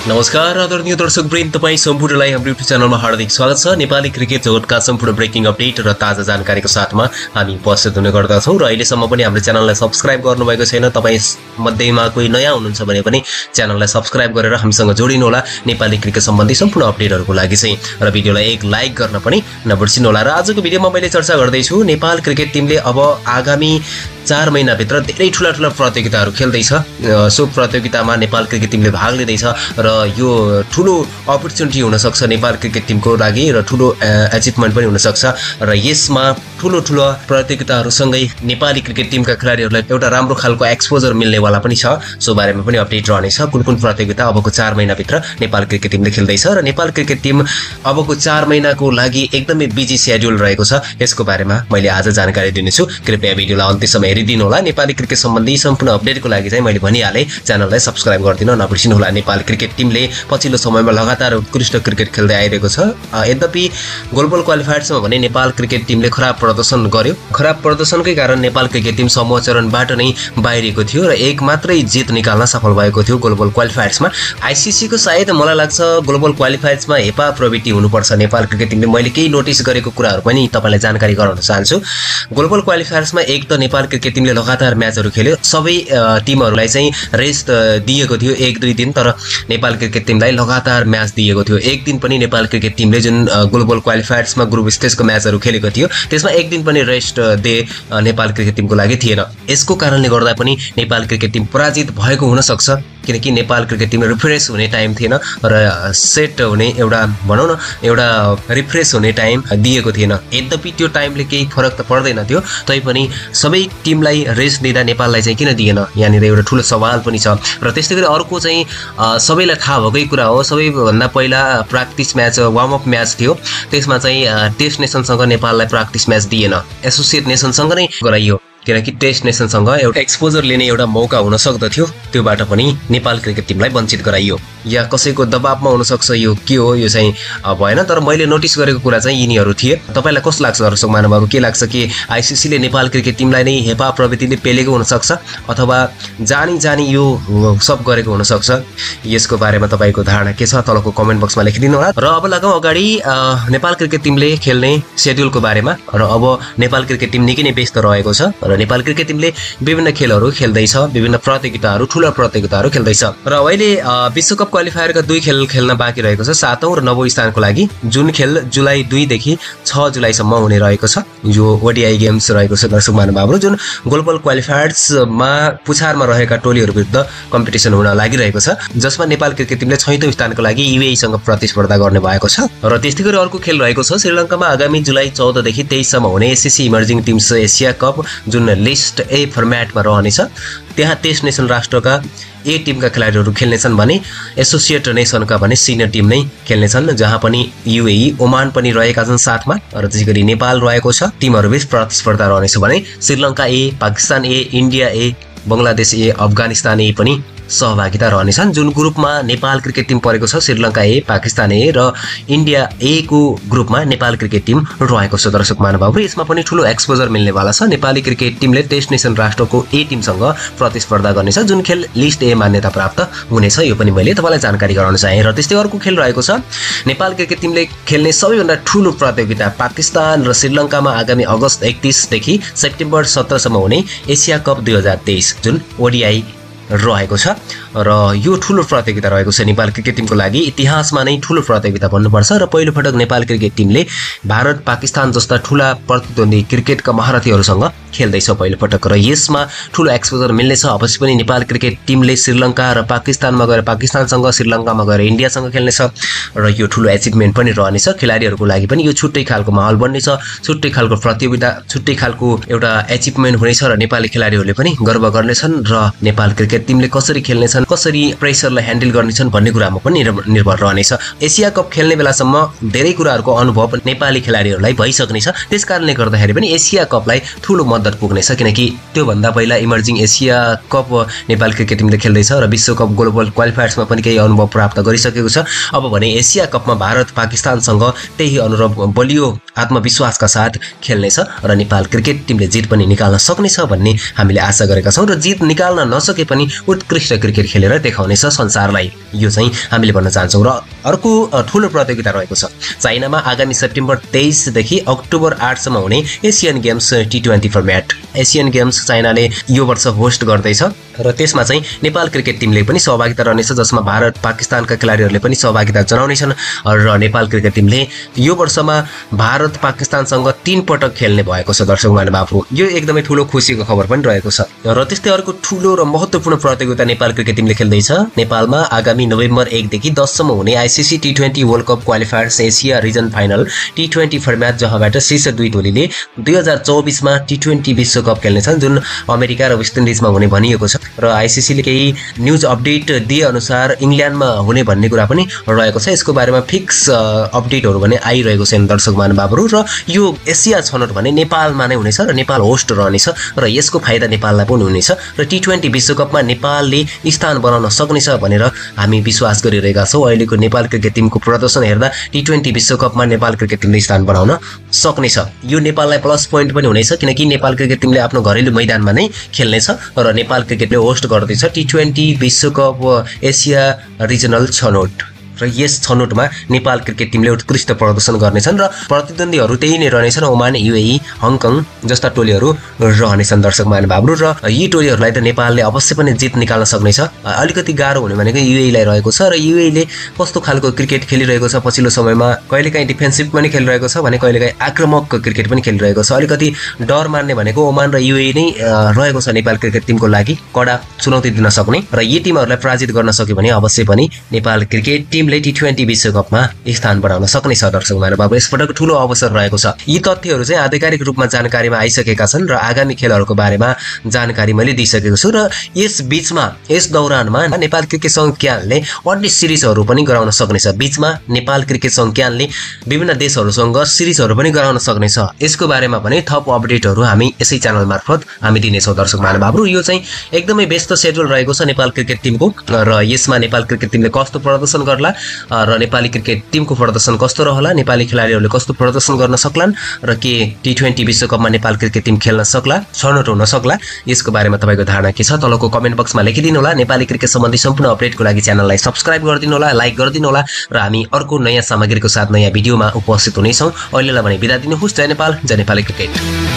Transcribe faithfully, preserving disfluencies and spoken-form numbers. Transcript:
नमस्कार आदरणीय दर्शकवृन्द, तपाईँ सम्पूर्णलाई हाम्रो युट्युब च्यानलमा हार्दिक स्वागत छ। नेपाली क्रिकेट जगतका सम्पूर्ण ब्रेकिङ अपडेट र ताजा जानकारीको साथमा हामी उपस्थित हुने गर्दछौँ र अहिलेसम्म पनि हाम्रो च्यानललाई सब्स्क्राइब गर्नुभएको छैन, तपाईँ मध्येमा कोही नयाँ हुनुहुन्छ भने पनि च्यानललाई सब्स्क्राइब गरेर हामीसँग जोडिनु होला नेपाली क्रिकेट सम्बन्धी सम्पूर्ण अपडेटहरूको लागि चाहिँ, र भिडियोलाई एक लाइक गर्न पनि नबिर्सिनु होला। र आजको भिडियोमा मैले चर्चा गर्दैछु नेपाल क्रिकेट टिमले अब आगामी चार महिनाभित्र धेरै ठुला ठुला प्रतियोगिताहरू खेल्दैछ। सो प्रतियोगितामा नेपाल क्रिकेट टिमले भाग लिँदैछ र यो ठुलो अपर्च्युनिटी हुनसक्छ नेपाल क्रिकेट टिमको लागि र ठुलो एचिभमेन्ट पनि हुनसक्छ। र यसमा ठुलो ठुलो प्रतियोगिताहरूसँगै नेपाली क्रिकेट टिमका खेलाडीहरूलाई एउटा राम्रो खालको एक्सपोजर मिल्नेवाला पनि छ। सो बारेमा पनि अपडेट रहनेछ, कुन कुन प्रतियोगिता अबको चार महिनाभित्र नेपाल क्रिकेट टिमले खेल्दैछ र नेपाल क्रिकेट टिम अबको चार महिनाको लागि एकदमै बिजी सेड्युल रहेको छ, यसको बारेमा मैले आज जानकारी दिनेछु। कृपया भिडियोलाई अन्त्यसम्म हेरिदिनु होला। नेपाली क्रिकेट सम्बन्धी सम्पूर्ण अपडेटको लागि चाहिँ मैले भनिहालेँ, च्यानललाई सब्स्क्राइब गरिदिन नबिर्सिनु होला। नेपाल क्रिकेट टिमले पछिल्लो समयमा लगातार उत्कृष्ट क्रिकेट खेल्दै आइरहेको छ। यद्यपि ग्लोबल क्वालिफायर्समा भने नेपाल क्रिकेट टिमले खराब प्रदर्शन गर्यो। खराब प्रदर्शनकै कारण नेपाल क्रिकेट टिम समूह चरणबाट नै बाहिरिएको थियो र एक मात्रै जित निकाल्न सफल भएको थियो ग्लोबल क्वालिफायर्समा। आइसिसीको सायद मलाई लाग्छ ग्लोबल क्वालिफायर्समा हेपा प्रवृत्ति हुनुपर्छ नेपाल क्रिकेट टिमले। मैले केही नोटिस गरेको कुराहरू पनि तपाईँलाई जानकारी गराउन चाहन्छु। ग्लोबल क्वालिफायर्समा एक त नेपाल क्रिकेट टिमले लगातार म्याचहरू खेल्यो, सबै टिमहरूलाई चाहिँ रेस्ट दिएको थियो एक दुई दिन, तर नेपाल क्रिकेट टिमलाई लगातार म्याच दिएको थियो। एक दिन पनि नेपाल क्रिकेट टिमले जुन ग्लोबल क्वालिफायर्समा ग्रुप स्टेजको म्याचहरू खेलेको थियो त्यसमा एक दिन पनि रेस्ट दे नेपाल क्रिकेट टिमको लागि थिएन। यसको कारणले गर्दा पनि नेपाल क्रिकेट टिम पराजित भएको हुनसक्छ, किनकि नेपाल क्रिकेट टिम रिफ्रेस हुने टाइम थिएन र सेट हुने एउटा भनौँ न एउटा रिफ्रेस हुने टाइम दिएको थिएन। यद्यपि त्यो टाइमले केही फरक त पर्दैन थियो, तैपनि सबै टिमलाई रेस्ट दिँदा नेपाललाई चाहिँ किन दिएन, यहाँनिर एउटा ठुलो सवाल पनि छ। र त्यस्तै गरी अर्को चाहिँ सबैलाई थाहा भएकै कुरा हो, सबैभन्दा पहिला practice match warm up match थियो, त्यसमा चाहिँ टेस्ट नेसनसँग नेपाललाई प्र्याक्टिस म्याच दिएन, एसोसिएट नेसनसँग नै गराइयो, किनकि टेस्ट नेसनसँग एउटा एक्सपोजर लिने एउटा मौका हुन सक्दथ्यो, त्योबाट पनि नेपाल क्रिकेट टिमलाई वञ्चित गराइयो। या कसैको दबावमा हुनसक्छ, यो के हो यो चाहिँ भएन। तर मैले नोटिस गरेको कुरा चाहिँ यिनीहरू थिए। तपाईँलाई कस्तो लाग्छ दर्शक महानुभावहरू, के लाग्छ कि आइसिसीले नेपाल क्रिकेट टिमलाई नै हेपा प्रवृत्तिले पेलेको हुनसक्छ अथवा जानी जानी यो सब गरेको हुनसक्छ? यसको बारेमा तपाईँको धारणा के छ तलको कमेन्ट बक्समा लेखिदिनु होला। र अब लगाउँ अगाडि नेपाल क्रिकेट टिमले खेल्ने सेड्युलको बारेमा। र अब नेपाल क्रिकेट टिम निकै नै व्यस्त रहेको छ र नेपाल क्रिकेट टिमले विभिन्न खेलहरू खेल्दैछ, विभिन्न प्रतियोगिताहरू ठुला प्रतियोगिताहरू खेल्दैछ। र अहिले विश्वकप क्वालिफायरका दुई खेल खेल्न बाँकी रहेको छ, सातौं र नवौं स्थानको लागि, जुन खेल जुलाई दुईदेखि छ जुलाईसम्म हुने रहेको छ। यो ओडिआई गेम्स रहेको छ दर्शक महानुभावहरू, जुन ग्लोबल क्वालिफायर्समा पुछारमा रहेका टोलीहरू विरुद्ध कम्पिटिसन हुन लागिरहेको छ, जसमा नेपाल क्रिकेट टिमले छैटौं स्थानको लागि युएईसँग प्रतिस्पर्धा गर्ने भएको छ। र त्यस्तै गरी अर्को खेल रहेको छ श्रीलङ्कामा आगामी जुलाई चौधदेखि तेइससम्म हुने SSC emerging teams Asia cup, जुन लिस्ट ए फर्मेटमा रहनेछ। त्यहाँ टेस्ट नेसन राष्ट्रका ए टिमका खेलाडीहरू खेल्नेछन् भने एसोसिएट नेसनका भने सिनियर टिम नै खेल्नेछन्, जहाँ पनि युएई ओमान पनि रहेका छन् साथमा, र त्यसै गरी नेपाल रहेको छ। टिमहरूबीच प्रतिस्पर्धा रहनेछ भने Sri Lanka A, Pakistan A, India A, Bangladesh A, Afghanistan A पनि सहभागिता रहनेछन्। जुन ग्रुपमा नेपाल क्रिकेट टिम परेको छ श्रीलङ्का ए, पाकिस्तान ए र इन्डिया ए को ग्रुपमा नेपाल क्रिकेट टिम रहेको छ दर्शक महानुभावहरू। यसमा पनि ठुलो एक्सपोजर मिल्नेवाला छ। नेपाली क्रिकेट टिमले टेस्ट नेसन राष्ट्रको ए टिमसँग प्रतिस्पर्धा गर्नेछ, जुन खेल लिस्ट ए मान्यता प्राप्त हुनेछ, यो पनि मैले तपाईँलाई जानकारी गराउन चाहेँ। र त्यस्तै अर्को खेल रहेको छ नेपाल क्रिकेट टिमले खेल्ने सबैभन्दा ठुलो प्रतियोगिता पाकिस्तान र श्रीलङ्कामा आगामी अगस्त एकतिसदेखि सेप्टेम्बर सत्रसम्म हुने एसिया कप दुई हजार तेइस, जुन ओडिआई रहेको छ। र यो ठुलो प्रतियोगिता रहेको छ नेपाल क्रिकेट टिमको लागि, इतिहासमा नै ठुलो प्रतियोगिता भन्नुपर्छ। र पहिलोपटक नेपाल क्रिकेट टिमले भारत पाकिस्तान जस्ता ठुला प्रतिद्वन्दी क्रिकेटका महारथीहरूसँग खेल्दैछ पहिलोपटक, र यसमा ठुलो एक्सपोजर मिल्नेछ। अवश्य पनि नेपाल क्रिकेट टिमले श्रीलङ्का र पाकिस्तानमा गएर पाकिस्तानसँग, श्रीलङ्कामा गएर इन्डियासँग खेल्नेछ, र यो ठुलो एचिभमेन्ट पनि रहनेछ। खेलाडीहरूको लागि पनि यो छुट्टै खालको माहौल बन्नेछ, छुट्टै खालको प्रतियोगिता, छुट्टै खालको एउटा एचिभमेन्ट हुनेछ, र नेपाली खेलाडीहरूले पनि गर्व गर्नेछन्। र नेपाल क्रिकेट टिमले कसरी खेल्नेछन्, कसरी प्रेसरलाई ह्यान्डल गर्नेछन् भन्ने कुरामा पनि निर्भर रहनेछ। एसिया कप खेल्ने बेलासम्म धेरै कुराहरूको अनुभव नेपाली खेलाडीहरूलाई भइसक्नेछ, त्यसकारणले गर्दाखेरि पनि एसिया कपलाई ठुलो मद्दत पुग्नेछ किनकि त्यो भन्दा पहिला emerging Asia cup Nepal cricket टिमले खेल्दैछ र विश्वकप ग्लोबल क्वालिफायर्समा पनि केही अनुभव प्राप्त गरिसकेको छ। अब भने एसिया कपमा भारत पाकिस्तानसँग त्यही अनुरूप बलियो आत्मविश्वासका साथ खेल्नेछ र नेपाल क्रिकेट टिमले जित पनि निकाल्न सक्नेछ भन्ने हामीले आशा गरेका छौँ र जित निकाल्न नसके पनि उत्कृष्ट क्रिकेट खेलेर देखाउनेछ संसारलाई, यो चाहिँ हामीले भन्न चाहन्छौँ। र अर्को ठुलो प्रतियोगिता रहेको छ चाइनामा आगामी सेप्टेम्बर तेइसदेखि अक्टोबर आठसम्म हुने Asian games T twenty format. Asian games चाइनाले यो वर्ष होस्ट गर्दैछ र त्यसमा चाहिँ नेपाल क्रिकेट टिमले पनि सहभागिता रहनेछ, जसमा भारत पाकिस्तानका खेलाडीहरूले पनि सहभागिता जनाउनेछन् र नेपाल क्रिकेट टिमले यो वर्षमा भारत पाकिस्तानसँग तीन पटक खेल्ने भएको छ। दर्शक महानुभावहरू, यो एकदमै ठुलो खुसीको खबर पनि रहेको छ। र त्यस्तै अर्को ठुलो र महत्त्वपूर्ण प्रतियोगिता नेपाल क्रिकेट टिमले खेल्दैछ। नेपालमा आगामी नोभेम्बर एकदेखि दससम्म हुने ICC T twenty world cup qualifiers Asia region final T twenty format, जहाँबाट शीर्ष दुई टोलीले दुई हजार चौबिसमा टी ट्वेन्टी विश्वकप खेल्नेछन्, जुन अमेरिका र वेस्ट इन्डिजमा हुने भनिएको छ। र आइसिसीले केही न्युज अपडेट दिए अनुसार इङ्ल्यान्डमा हुने भन्ने कुरा पनि रहेको छ। यसको बारेमा फिक्स अपडेटहरू भने आइरहेको छैन दर्शक महानुभावहरू। र यो एसिया छनौट भने नेपालमा नै हुनेछ र नेपाल होस्ट रहनेछ र यसको फाइदा नेपाललाई पनि हुनेछ र टी ट्वेन्टी विश्वकपमा नेपालले स्थान बनाउन सक्नेछ भनेर हामी विश्वास गरिरहेका छौँ। अहिलेको नेपाल क्रिकेट टिमको प्रदर्शन हेर्दा टी ट्वेन्टी विश्वकपमा नेपाल क्रिकेट टिमले स्थान बनाउन सक्नेछ। यो नेपाललाई प्लस पोइन्ट पनि हुनेछ किनकि नेपाल क्रिकेट टिमले आफ्नो घरेलु मैदानमा नै खेल्नेछ र नेपाल क्रिकेटले होस्ट गर्दैछ टी ट्वेन्टी विश्वकप एसिया रिजनल छनौट र यस छनौटमा नेपाल क्रिकेट टिमले उत्कृष्ट प्रदर्शन गर्नेछन् र प्रतिद्वन्दीहरू त्यही नै रहनेछन्, ओमान, युएई, हङकङ जस्ता टोलीहरू रहनेछन् दर्शक महानुभावहरू। र यी टोलीहरूलाई त नेपालले अवश्य पनि जित निकाल्न सक्नेछ। अलिकति गाह्रो हुने भनेको युएईलाई रहेको छ र युएईले कस्तो खालको क्रिकेट खेलिरहेको छ पछिल्लो समयमा, कहिलेकाहीँ डिफेन्सिभ पनि खेलिरहेको छ भने कहिलेकाहीँ आक्रामक क्रिकेट पनि खेलिरहेको छ। अलिकति डर मान्ने भनेको ओमान र युएई नै रहेको छ नेपाल क्रिकेट टिमको लागि कडा चुनौती दिन सक्ने, र यी टिमहरूलाई पराजित गर्न सक्यो भने अवश्य पनि Nepal cricket team T twenty विश्वकपमा स्थान बनाउन सक्नेछ दर्शक महानुभाव। यसपटक ठुलो अवसर रहेको छ। यी तथ्यहरू चाहिँ आधिकारिक रूपमा जानकारीमा आइसकेका छन् र आगामी खेलहरूको बारेमा जानकारी मैले दिइसकेको छु। र यस बीचमा यस दौरानमा नेपाल क्रिकेट संज्ञानले अन्य सिरिजहरू पनि गराउन सक्नेछ। बीचमा नेपाल क्रिकेट संज्ञानले विभिन्न देशहरूसँग सिरिजहरू पनि गराउन सक्नेछ। यसको बारेमा पनि थप अपडेटहरू हामी यसै च्यानल मार्फत हामी दिनेछौँ दर्शक महानुभावहरू। यो चाहिँ एकदमै व्यस्त सेड्युल रहेको छ नेपाल क्रिकेट टिमको र यसमा नेपाल क्रिकेट टिमले कस्तो प्रदर्शन गर्ला र नेपाली क्रिकेट टिमको प्रदर्शन कस्तो रहला, नेपाली खेलाडीहरूले कस्तो प्रदर्शन गर्न सक्लान् र के टी ट्वेन्टी विश्वकपमा नेपाल क्रिकेट टिम खेल्न सक्ला, छनौट हुन सक्ला, यसको बारेमा तपाईँको धारणा के छ तलको कमेन्ट बक्समा लेखिदिनु होला। नेपाली क्रिकेट सम्बन्धी सम्पूर्ण अपडेटको लागि च्यानललाई सब्स्क्राइब गरिदिनु होला, लाइक गरिदिनु होला र हामी अर्को नयाँ सामग्रीको साथ नयाँ भिडियोमा उपस्थित हुनेछौँ। अहिलेलाई भने बिदा दिनुहोस्। जय नेपाल, जय नेपाली क्रिकेट।